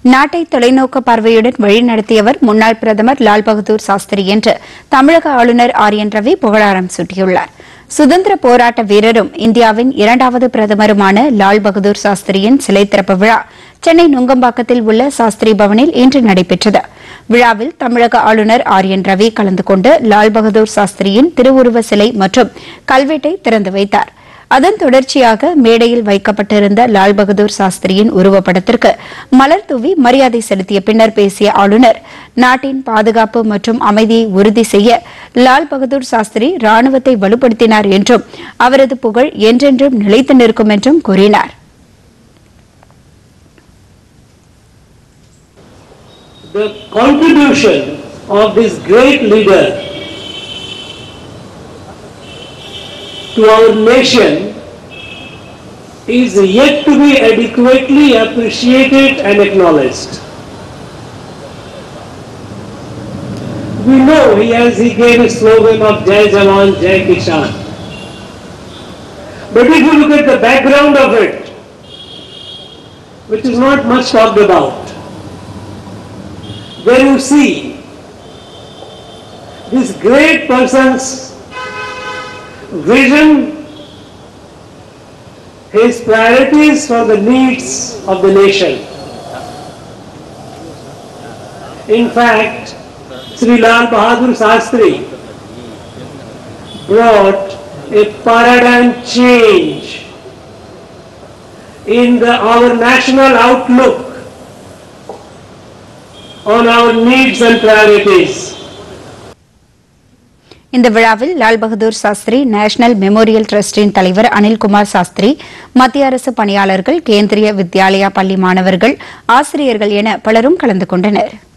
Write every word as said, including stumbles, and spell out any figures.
நாட்டை தொலைநோக்கு பார்வையுடன் வழிநடத்தியவர் முன்னாள் பிரதமர் லால் பகதூர் சாஸ்திரி என்று தமிழக ஆளுநர் ஆர் என் ரவி புகழாரம் சூட்டியுள்ளார். சுதந்திர போராட்ட வீரரும் இந்தியாவின் இரண்டாவது பிரதமருமான லால் பகதூர் சாஸ்திரியின் சிலை திறப்பு விழா சென்னை நுங்கம்பாக்கத்தில் உள்ள சாஸ்திரி பவனில் இன்று நடைபெற்றது. விழாவில் தமிழக ஆளுநர் ஆர் என் ரவி கலந்து கொண்டு லால் பகதூர் சாஸ்திரியின் திருவுருவ சிலை மற்றும் கல்வெட்டை திறந்து வைத்தார். அதன் தொடர்ச்சியாக மேடையில் வைக்கப்பட்டிருந்த லால் பகதூர் சாஸ்திரியின் உருவப்படத்திற்கு மலர் தூவி மரியாதை செலுத்திய பின்னர் பேசிய ஆளுநர், நாட்டின் பாதுகாப்பு மற்றும் அமைதியை உறுதி செய்ய லால் பகதூர் சாஸ்திரி ராணுவத்தை வலுப்படுத்தினார் என்றும் அவரது புகழ் என்றென்றும் நிலைத்து நிற்கும் என்றும் கூறினார். The contribution of this great leader to our nation is yet to be adequately appreciated and acknowledged. We know he has he gave a slogan of Jai Jawan, Jai Kishan. But if you look at the background of it, which is not much talked about, then you see this great person's vision, his priorities for the needs of the nation. In fact, Sri Lal Bahadur Shastri brought a paradigm change in the, our national outlook on our needs and priorities. இந்த விழாவில் Lal Bahadur Shastri national memorial டிரஸ்டின் தலைவர் அனில்குமார் சாஸ்திரி, மத்திய அரசு பணியாளர்கள், கேந்திரிய வித்யாலயா பள்ளி மாணவர்கள், ஆசிரியர்கள் என பலரும் கலந்து கொண்டனர்.